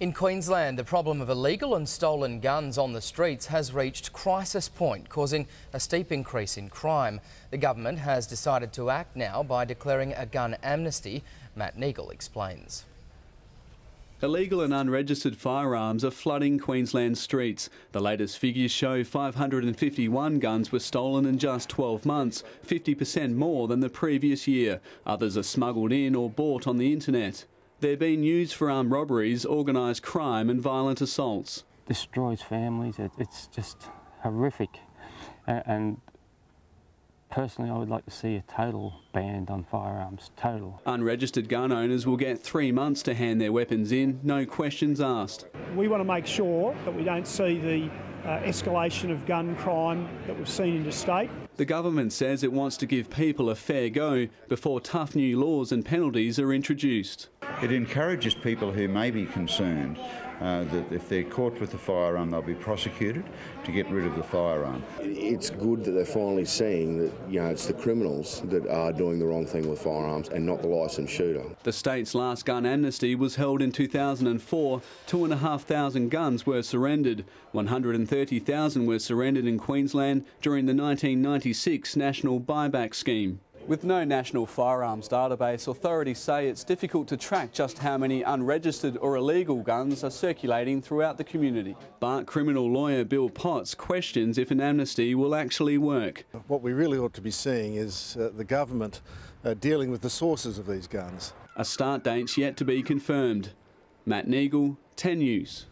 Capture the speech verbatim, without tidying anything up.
In Queensland, the problem of illegal and stolen guns on the streets has reached crisis point, causing a steep increase in crime. The government has decided to act now by declaring a gun amnesty. Matt Neagle explains. Illegal and unregistered firearms are flooding Queensland streets. The latest figures show five hundred fifty-one guns were stolen in just twelve months, fifty percent more than the previous year. Others are smuggled in or bought on the internet. They're being used for armed robberies, organised crime and violent assaults. Destroys families, it, it's just horrific. And, and personally I would like to see a total ban on firearms, total. Unregistered gun owners will get three months to hand their weapons in, no questions asked. We want to make sure that we don't see the uh, escalation of gun crime that we've seen interstate. The government says it wants to give people a fair go before tough new laws and penalties are introduced. It encourages people who may be concerned uh, that if they're caught with a firearm they'll be prosecuted to get rid of the firearm. It's good that they're finally seeing that, you know, it's the criminals that are doing the wrong thing with firearms and not the licensed shooter. The state's last gun amnesty was held in two thousand four. Two and a half thousand guns were surrendered. one hundred thirty thousand were surrendered in Queensland during the nineteen ninety-six National Buyback Scheme. With no national firearms database, authorities say it's difficult to track just how many unregistered or illegal guns are circulating throughout the community. But criminal lawyer Bill Potts questions if an amnesty will actually work. What we really ought to be seeing is uh, the government uh, dealing with the sources of these guns. A start date's yet to be confirmed. Matt Neagle, ten News.